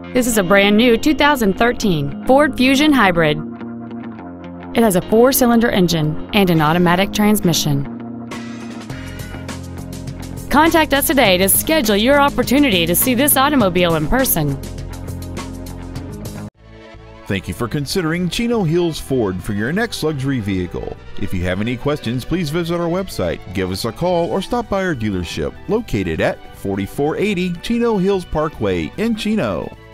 This is a brand new 2013 Ford Fusion Hybrid. It has a 4-cylinder engine and an automatic transmission. Contact us today to schedule your opportunity to see this automobile in person. Thank you for considering Chino Hills Ford for your next luxury vehicle. If you have any questions, please visit our website, give us a call, or stop by our dealership located at 4480 Chino Hills Parkway in Chino.